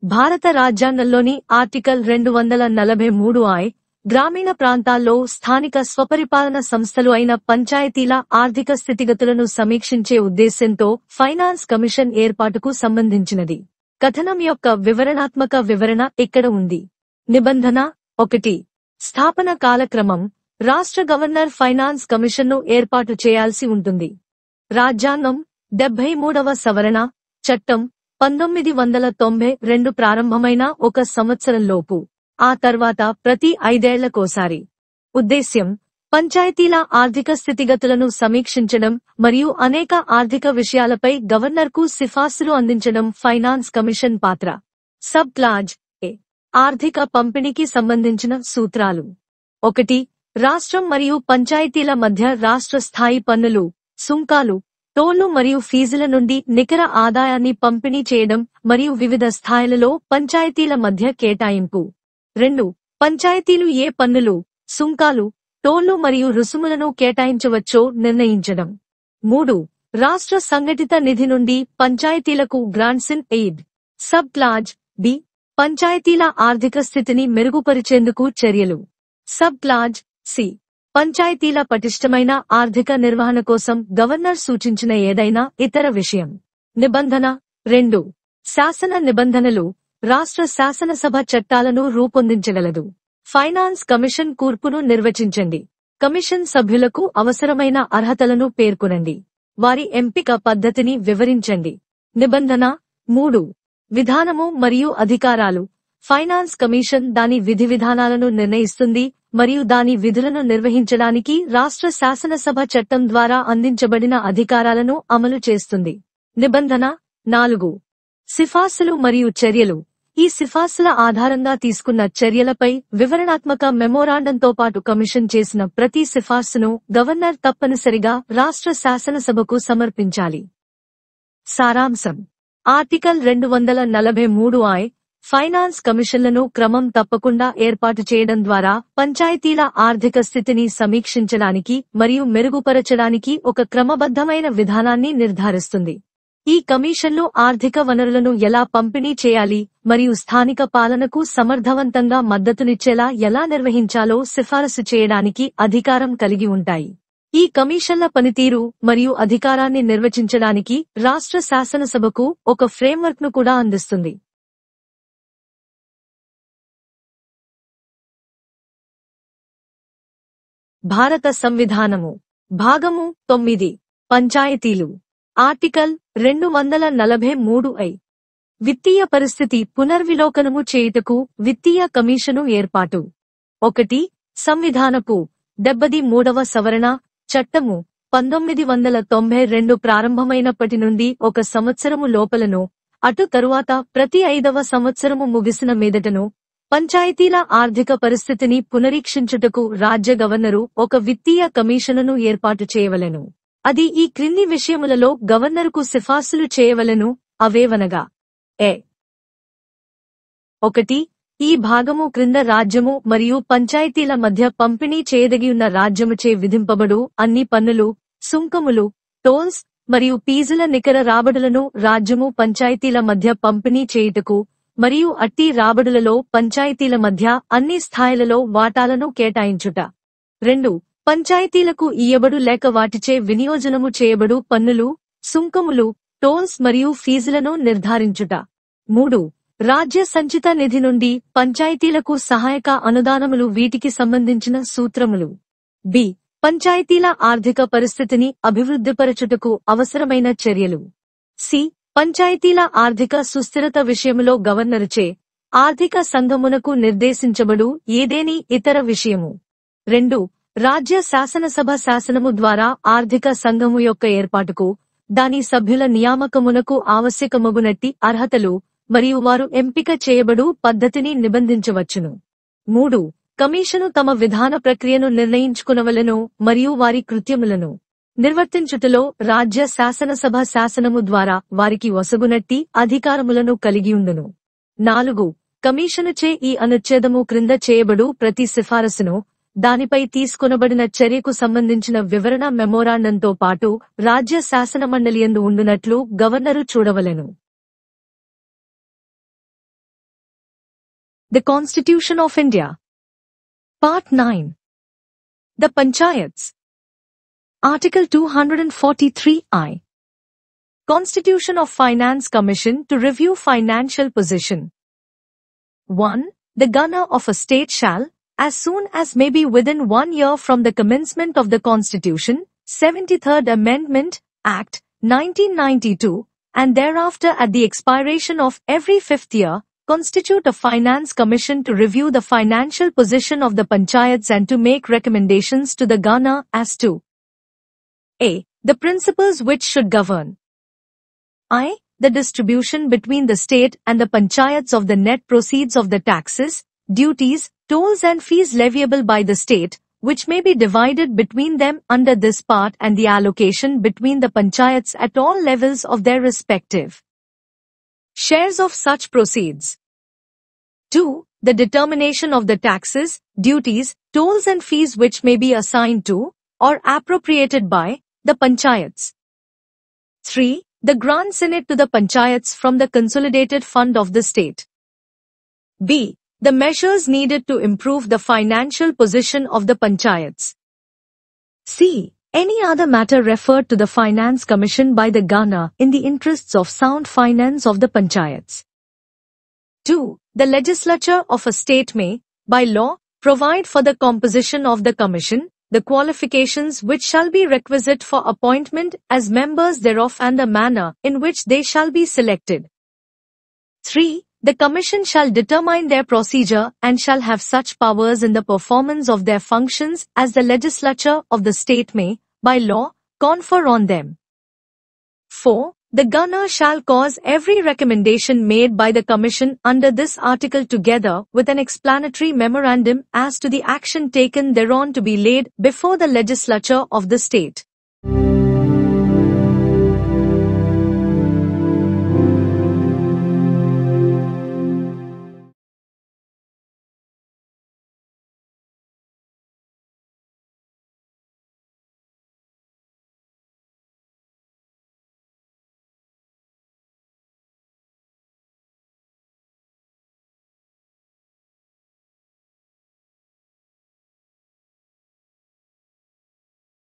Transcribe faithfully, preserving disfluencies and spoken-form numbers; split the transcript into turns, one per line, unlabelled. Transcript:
భారత రాజ్యాంగంలోని ఆర్టికల్ రెండు వందల నలభై మూడు ఐ గ్రామీణ ప్రాంతాల్లో స్థానిక స్వపరిపాలన సంస్థలు అయిన పంచాయతీల ఆర్థిక స్థితిగతులను సమీక్షించే ఉద్దేశ్యంతో ఫైనాన్స్ కమిషన్ ఏర్పాటుకు సంబంధించినది. కథనం యొక్క వివరణాత్మక వివరణ ఇక్కడ ఉంది. నిబంధన ఒకటి. స్థాపన కాలక్రమం. రాష్ట్ర గవర్నర్ ఫైనాన్స్ కమిషన్ను ఏర్పాటు చేయాల్సి ఉంటుంది. రాజ్యాంగం డెబ్బై మూడవ సవరణ చట్టం పంతొమ్మిది వందల తొంభై రెండు ప్రారంభమైన ఒక సంవత్సరంలోపు, ఆ తర్వాత ప్రతి ఐదేళ్లకోసారి. ఉద్దేశ్యం పంచాయతీల ఆర్థిక స్థితిగతులను సమీక్షించడం మరియు అనేక ఆర్థిక విషయాలపై గవర్నర్కు సిఫార్సులు అందించడం. ఫైనాన్స్ కమిషన్ పాత్ర. Sub clause A. ఆర్థిక పంపిణీకి సంబంధించిన సూత్రాలు. ఒకటి. రాష్ట్రం మరియు పంచాయతీల మధ్య రాష్ట్ర స్థాయి పన్నులు, సుంకాలు, టోళ్లు మరియు ఫీజుల నుండి నికర ఆదాయాన్ని పంపిణీ చేయడం మరియు వివిధ స్థాయిలలో పంచాయతీల మధ్య కేటాయింపు. రెండు. పంచాయతీలు ఏ పన్నులు, సుంకాలు, టోళ్లు మరియు రుసుములను కేటాయించవచ్చో నిర్ణయించడం. మూడు. రాష్ట్ర సంఘటిత నిధి నుండి పంచాయతీలకు grants in aid. Sub clause B. పంచాయతీల ఆర్థిక స్థితిని మెరుగుపరిచేందుకు చర్యలు. Sub clause C. పంచాయతీల పటిష్టమైన ఆర్థిక నిర్వహణ కోసం గవర్నర్ సూచించిన ఏదైనా ఇతర విషయం. నిబంధన రెండు. శాసన నిబంధనలు. రాష్ట్ర శాసనసభ చట్టాలను రూపొందించగలదు. ఫైనాన్స్ కమిషన్ కూర్పును నిర్వచించండి. కమిషన్ సభ్యులకు అవసరమైన అర్హతలను పేర్కొనండి. వారి ఎంపిక పద్ధతిని వివరించండి. నిబంధన మూడు. విధానము మరియు అధికారాలు. ఫైనాన్స్ కమిషన్ దాని విధి విధానాలను నిర్ణయిస్తుంది మరియు దాని విధులను నిర్వహించడానికి రాష్ట్ర శాసనసభ చట్టం ద్వారా అందించబడిన అధికారాలను అమలు చేస్తుంది. నిబంధన నాలుగు. సిఫార్సులు మరియు చర్యలు. ఈ సిఫార్సుల ఆధారంగా తీసుకున్న చర్యలపై వివరణాత్మక మెమోరాండంతో పాటు కమిషన్ చేసిన ప్రతి సిఫార్సును గవర్నర్ తప్పనిసరిగా రాష్ట్ర శాసనసభకు సమర్పించాలి. సారాంశం. ఆర్టికల్ రెండు వందల నలభై మూడు ఐ ఫైనాన్స్ కమిషన్లను క్రమం తప్పకుండా ఏర్పాటు చేయడం ద్వారా పంచాయతీల ఆర్థిక స్థితిని సమీక్షించడానికి మరియు మెరుగుపరచడానికి ఒక క్రమబద్ధమైన విధానాన్ని నిర్ధారిస్తుంది. ఈ కమిషన్లు ఆర్థిక వనరులను ఎలా పంపిణీ చేయాలి మరియు స్థానిక పాలనకు సమర్థవంతంగా మద్దతునిచ్చేలా ఎలా నిర్వహించాలో సిఫారసు చేయడానికి అధికారం కలిగి ఉంటాయి. ఈ కమిషన్ల పనితీరు మరియు అధికారాన్ని నిర్వచించడానికి రాష్ట్ర శాసనసభకు ఒక ఫ్రేమ్వర్క్ను కూడా అందిస్తుంది. భారత సంవిధానము. భాగము తొమ్మిది. పంచాయతీలు. ఆర్టికల్ రెండు వందల నలభై మూడు ఐ. విత్తీయ పరిస్థితి పునర్విలోకనము చేయుటకు విత్తీయ కమిషను ఏర్పాటు. ఒకటి. సంవిధానపు డెబ్బది మూడవ సవరణ చట్టము పంతొమ్మిది వందల తొంభై రెండు ప్రారంభమైనప్పటి నుండి ఒక సంవత్సరము లోపలను, అటు తరువాత ప్రతి ఐదవ సంవత్సరము ముగిసిన మీదటను పంచాయతీల ఆర్థిక పరిస్థితిని పునరీక్షించుటకు రాజ్య గవర్నరు ఒక విత్తీయ కమిషనును ఏర్పాటు చేయవలెను. అది ఈ క్రింది విషయములలో గవర్నరుకు సిఫార్సులు చేయవలెను. అవేవనగా: ఏ. ఒకటి. ఈ భాగము క్రింద రాజ్యము మరియు పంచాయతీల మధ్య పంపిణీ చేయదగియున్న రాజ్యముచే విధింపబడు అన్ని పన్నులు, సుంకములు, టోల్స్ మరియు ఫీజుల నికర రాబడులను రాజ్యము పంచాయతీల మధ్య పంపిణీ చేయుటకు మరియు అట్టి రాబడులలో పంచాయతీల మధ్య అన్ని స్థాయిలలో వాటాలను కేటాయించుట. రెండు. పంచాయతీలకు ఇయ్యబడు లేక వాటిచే వినియోజనము చేయబడు పన్నులు, సుంకములు, టోల్స్ మరియు ఫీజులను నిర్ధారించుట. మూడు. రాజ్య సంచిత నిధి నుండి పంచాయతీలకు సహాయక అనుదానములు వీటికి సంబంధించిన సూత్రములు. బి. పంచాయతీల ఆర్థిక పరిస్థితిని అభివృద్ధిపరచుటకు అవసరమైన చర్యలు. సి. పంచాయతీల ఆర్థిక సుస్థిరత విషయములో గవర్నరుచే ఆర్థిక సంఘమునకు నిర్దేశించబడు ఏదేని ఇతర విషయము. రెండు. రాజ్య శాసనసభ శాసనము ద్వారా ఆర్థిక సంఘము యొక్క ఏర్పాటుకు, దాని సభ్యుల నియామకమునకు ఆవశ్యకమగునట్టి అర్హతలు మరియు వారు ఎంపిక చేయబడు పద్ధతిని నిబంధించవచ్చును. మూడు. కమిషను తమ విధాన ప్రక్రియను నిర్ణయించుకునవలెను మరియు వారి కృత్యములను నిర్వర్తించుటలో రాజ్య శాసనసభ శాసనము ద్వారా వారికి వసగునట్టి అధికారములను కలిగియుండును. నాలుగు. కమిషనుచే ఈ అనుచ్ఛేదము క్రింద చేయబడు ప్రతి సిఫారసును, దానిపై తీసుకొనబడిన చర్యకు సంబంధించిన వివరణ మెమోరాండంతో పాటు రాజ్య శాసనమండలియందు ఉండునట్లు గవర్నరు చూడవలెను. The Constitution of India. Part nine. The Panchayats. Article two hundred forty-three I. Constitution of Finance Commission to review financial position. one. The governor of a state shall, as soon as may be within one year from the commencement of the Constitution, seventy-third Amendment, Act, nineteen ninety-two, and thereafter at the expiration of every fifth year, constitute a finance commission to review the financial position of the panchayats and to make recommendations to the governor as to a. The principles which should govern I. The distribution between the state and the panchayats of the net proceeds of the taxes, duties, tolls and fees leviable by the state, which may be divided between them under this part, and the allocation between the panchayats at all levels of their respective shares of such proceeds. two. The determination of the taxes, duties, tolls and fees which may be assigned to, or appropriated by, the panchayats. three. The grants in it to the panchayats from the consolidated fund of the state. B. The measures needed to improve the financial position of the panchayats. C. Any other matter referred to the Finance Commission by the governor in the interests of sound finance of the panchayats. two. The legislature of a state may, by law, provide for the composition of the commission, the qualifications which shall be requisite for appointment as members thereof and the manner in which they shall be selected. three. The commission shall determine their procedure and shall have such powers in the performance of their functions as the legislature of the state may, by law, confer on them. four. The governor shall cause every recommendation made by the commission under this article together with an explanatory memorandum as to the action taken thereon to be laid before the legislature of the state.